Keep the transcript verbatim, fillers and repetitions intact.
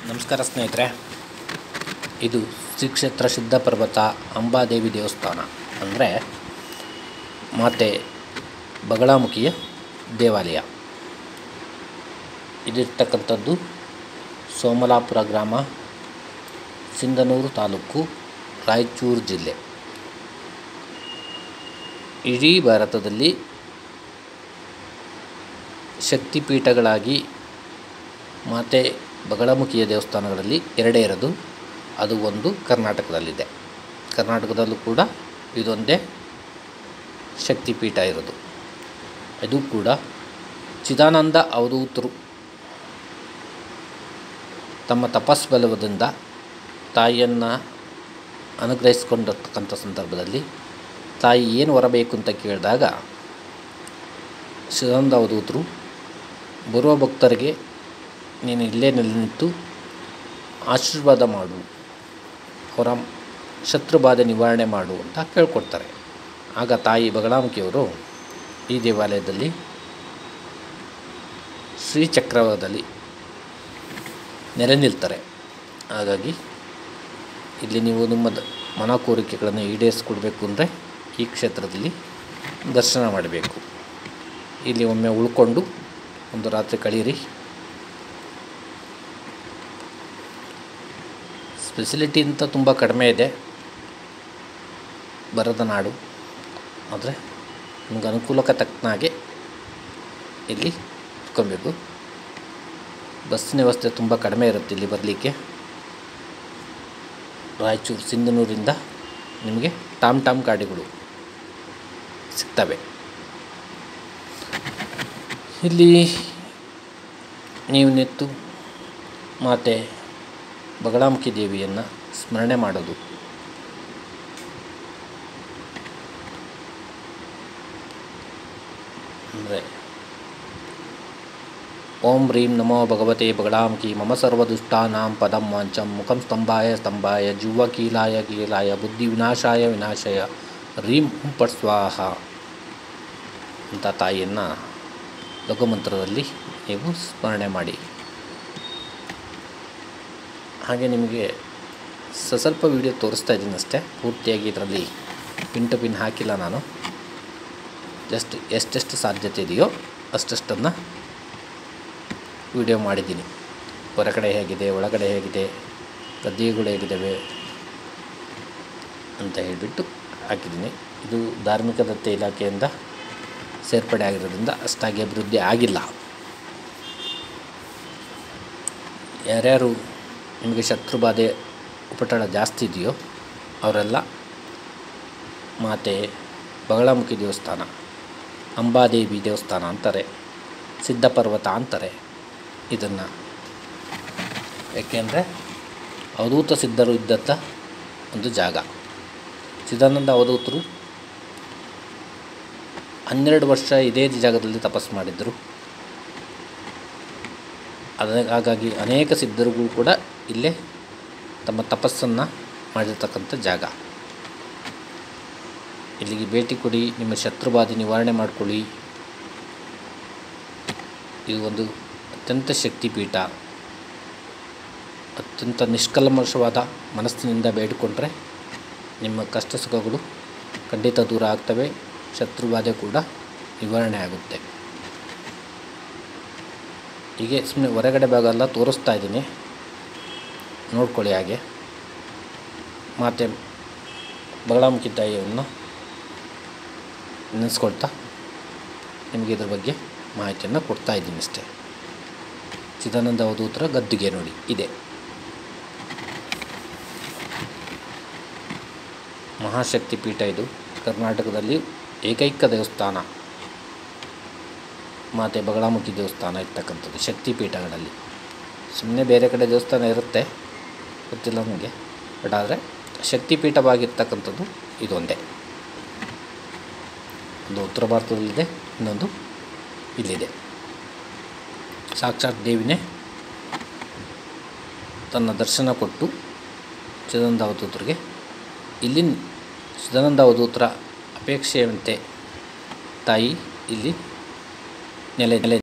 ನಮಸ್ಕಾರ ಸ್ನೇಹಿತರೆ, ಇದು ಶ್ರೀ ಕ್ಷೇತ್ರ ಸಿದ್ಧಪರ್ವತ ಅಂಬಾದೇವಿ ದೇವಸ್ಥಾನ ಅಂದರೆ ಮಾತೆ ಬಗಳಾಮುಖಿಯ ದೇವಾಲಯ. ಇದಿರ್ತಕ್ಕಂಥದ್ದು ಸೋಮಲಾಪುರ ಗ್ರಾಮ, ಸಿಂಧನೂರು ತಾಲೂಕು, ರಾಯಚೂರು ಜಿಲ್ಲೆ. ಇಡೀ ಭಾರತದಲ್ಲಿ ಶಕ್ತಿಪೀಠಗಳಾಗಿ ಮಾತೆ ಬಗಳಾಮುಖಿಯ ದೇವಸ್ಥಾನಗಳಲ್ಲಿ ಎರಡೇ ಇರೋದು. ಅದು ಒಂದು ಕರ್ನಾಟಕದಲ್ಲಿದೆ. ಕರ್ನಾಟಕದಲ್ಲೂ ಕೂಡ ಇದೊಂದೇ ಶಕ್ತಿಪೀಠ ಇರೋದು. ಇದು ಕೂಡ ಚಿದಾನಂದ ಅವಧೂತರು ತಮ್ಮ ತಪಸ್ಬಲದಿಂದ ತಾಯಿಯನ್ನು ಅನುಗ್ರಹಿಸಿಕೊಂಡಿರ್ತಕ್ಕಂಥ ಸಂದರ್ಭದಲ್ಲಿ ತಾಯಿ ಏನು ಹೊರಬೇಕು ಅಂತ ಕೇಳಿದಾಗ ಚಿದಾನಂದ ಅವಧೂತರು ಬರುವ ಭಕ್ತರಿಗೆ ನೀನು ಇಲ್ಲೇ ನಿಂತು ಆಶೀರ್ವಾದ ಮಾಡು, ಅವರ ಶತ್ರುಬಾಧೆ ನಿವಾರಣೆ ಮಾಡು ಅಂತ ಕೇಳ್ಕೊಡ್ತಾರೆ. ಆಗ ತಾಯಿ ಬಗಳಾಮುಖಿಯವರು ಈ ದೇವಾಲಯದಲ್ಲಿ ಶ್ರೀಚಕ್ರದಲ್ಲಿ ನೆಲೆ ನಿಲ್ತಾರೆ. ಹಾಗಾಗಿ ಇಲ್ಲಿ ನೀವು ನಿಮ್ಮ ಮನ ಕೋರಿಕೆಗಳನ್ನು ಈಡೇರಿಸ್ಕೊಡ್ಬೇಕು ಅಂದರೆ ಈ ಕ್ಷೇತ್ರದಲ್ಲಿ ದರ್ಶನ ಮಾಡಬೇಕು. ಇಲ್ಲಿ ಒಮ್ಮೆ ಉಳ್ಕೊಂಡು ಒಂದು ರಾತ್ರಿ ಕಳೀರಿ. ಫೆಸಿಲಿಟಿ ಅಂತ ತುಂಬ ಕಡಿಮೆ ಇದೆ, ಬರದ ನಾಡು. ಆದರೆ ನಿಮ್ಗೆ ಅನುಕೂಲಕ್ಕೆ ತಕ್ಕನಾಗೆ ಇಲ್ಲಿ ಇಟ್ಕೊಬೇಕು. ಬಸ್ಸಿನ ವ್ಯವಸ್ಥೆ ತುಂಬ ಕಡಿಮೆ ಇರುತ್ತೆ ಇಲ್ಲಿ ಬರಲಿಕ್ಕೆ. ರಾಯಚೂರು ಸಿಂಧನೂರಿಂದ ನಿಮಗೆ ಟಾಮ್ ಟಾಮ್ ಗಾಡಿಗಳು ಸಿಗ್ತವೆ. ಇಲ್ಲಿ ನೀವು ನಿಂತು ಮಾತೆ ಬಗಳಾಮುಖಿ ದೇವಿಯನ್ನು ಸ್ಮರಣೆ ಮಾಡೋದು, ಅಂದರೆ ಓಂ ಹ್ರೀಂ ನಮೋ ಭಗವತೆ ಬಗಳಾಮುಖಿ ಮಮ ಸರ್ವದುಷ್ಟಾನಾಂ ಪದಂ ವಾಂಚಂ ಮುಖಂ ಸ್ತಂಭಾಯ ಸ್ತಂಭಾಯ ಜುವ್ವ ಕೀಲಾಯ ಕೀಲಾಯ ಬುದ್ಧಿ ವಿನಾಶಾಯ ವಿನಾಶಯ ಹ್ರೀಂ ಹುಂ ಪಟ್ ಸ್ವಾಹ ಅಂತ ತಾಯಿಯನ್ನು ಲಘುಮಂತ್ರದಲ್ಲಿ ನೀವು ಸ್ಮರಣೆ ಮಾಡಿ. ಹಾಗೆ ನಿಮಗೆ ಸ್ವಲ್ಪ ವಿಡಿಯೋ ತೋರಿಸ್ತಾ ಇದ್ದೀನಿ ಅಷ್ಟೇ, ಪೂರ್ತಿಯಾಗಿ ಇದರಲ್ಲಿ ಪಿನ್ ಟು ಪಿನ್ ಹಾಕಿಲ್ಲ ನಾನು. ಜಸ್ಟ್ ಎಷ್ಟೆಷ್ಟು ಸಾಧ್ಯತೆ ಇದೆಯೋ ಅಷ್ಟಷ್ಟನ್ನು ವಿಡಿಯೋ ಮಾಡಿದ್ದೀನಿ. ಹೊರಗಡೆ ಹೇಗಿದೆ, ಒಳಗಡೆ ಹೇಗಿದೆ, ಗದ್ದೆಗಳು ಹೇಗಿದ್ದಾವೆ ಅಂತ ಹೇಳಿಬಿಟ್ಟು ಹಾಕಿದ್ದೀನಿ. ಇದು ಧಾರ್ಮಿಕ ದತ್ತೆ ಇಲಾಖೆಯಿಂದ ಸೇರ್ಪಡೆ ಆಗಿರೋದ್ರಿಂದ ಅಷ್ಟಾಗಿ ಅಭಿವೃದ್ಧಿ ಆಗಿಲ್ಲ. ಯಾರ್ಯಾರು ನಿಮಗೆ ಶತ್ರುಬಾಧೆ ಉಪಟಳ ಜಾಸ್ತಿ ಇದೆಯೋ ಅವರೆಲ್ಲ ಮಾತೆ ಬಗಳಾಮುಖಿ ದೇವಸ್ಥಾನ, ಅಂಬಾದೇವಿ ದೇವಸ್ಥಾನ ಅಂತಾರೆ, ಸಿದ್ಧಪರ್ವತ ಅಂತಾರೆ ಇದನ್ನು. ಏಕೆಂದರೆ ಅವಧೂತ ಸಿದ್ಧರು ಇದ್ದಂಥ ಒಂದು ಜಾಗ. ಚಿದಾನಂದ ಅವಧೂತರು ಹನ್ನೆರಡು ವರ್ಷ ಇದೇ ಜಾಗದಲ್ಲಿ ತಪಸ್ಸು ಮಾಡಿದ್ದರು. ಅದ ಹಾಗಾಗಿ ಅನೇಕ ಸಿದ್ಧರುಗಳು ಕೂಡ ಇಲ್ಲೇ ತಮ್ಮ ತಪಸ್ಸನ್ನು ಮಾಡಿರ್ತಕ್ಕಂಥ ಜಾಗ. ಇಲ್ಲಿಗೆ ಭೇಟಿ ಕೊಡಿ, ನಿಮ್ಮ ಶತ್ರುಬಾಧೆ ನಿವಾರಣೆ ಮಾಡಿಕೊಳ್ಳಿ. ಇದು ಒಂದು ಅತ್ಯಂತ ಶಕ್ತಿಪೀಠ. ಅತ್ಯಂತ ನಿಷ್ಕಲ್ಮಶವಾದ ಮನಸ್ಸಿನಿಂದ ಬೇಡಿಕೊಂಡ್ರೆ ನಿಮ್ಮ ಕಷ್ಟ ಸುಖಗಳು ಖಂಡಿತ ದೂರ ಆಗ್ತವೆ, ಶತ್ರುಬಾಧೆ ಕೂಡ ನಿವಾರಣೆ ಆಗುತ್ತೆ. ಹೀಗೆ ಸುಮ್ಮನೆ ಹೊರಗಡೆ ಭಾಗ ಎಲ್ಲ ತೋರಿಸ್ತಾ ಇದ್ದೀನಿ, ನೋಡ್ಕೊಳ್ಳಿ. ಹಾಗೆ ಮಾತೆ ಬಗಳಾಮುಖಿ ತಾಯಿಯನ್ನು ನೆನೆಸ್ಕೊಳ್ತಾ ನಿಮಗೆ ಇದ್ರ ಬಗ್ಗೆ ಮಾಹಿತಿಯನ್ನು ಕೊಡ್ತಾ ಇದ್ದೀನಿ ಅಷ್ಟೇ. ಚಿದಾನಂದ ಅವಧೂತರ ಗದ್ದುಗೆ ನೋಡಿ ಇದೆ. ಮಹಾಶಕ್ತಿ ಪೀಠ ಇದು. ಕರ್ನಾಟಕದಲ್ಲಿ ಏಕೈಕ ದೇವಸ್ಥಾನ ಮಾತೆ ಬಗಳಾಮುಖಿ ದೇವಸ್ಥಾನ ಇರ್ತಕ್ಕಂಥದ್ದು ಶಕ್ತಿಪೀಠಗಳಲ್ಲಿ. ಸುಮ್ಮನೆ ಬೇರೆ ಕಡೆ ದೇವಸ್ಥಾನ ಇರುತ್ತೆ, ಗೊತ್ತಿಲ್ಲ ನನಗೆ, ಬಟ್ ಆದರೆ ಶಕ್ತಿಪೀಠವಾಗಿರ್ತಕ್ಕಂಥದ್ದು ಇದೊಂದೇ. ಒಂದು ಉತ್ತರ ಭಾರತದಲ್ಲಿದೆ, ಇನ್ನೊಂದು ಇಲ್ಲಿದೆ. ಸಾಕ್ಷಾತ್ ದೇವಿನೇ ತನ್ನ ದರ್ಶನ ಕೊಟ್ಟು ಚಿದಾನಂದ ಅವಧೂತರಿಗೆ ಇಲ್ಲಿ ಚಿದಾನಂದ ಅವಧೂತರ ಅಪೇಕ್ಷೆಯಂತೆ ತಾಯಿ ಇಲ್ಲಿ ನೆಲೆ ನೆಲೆ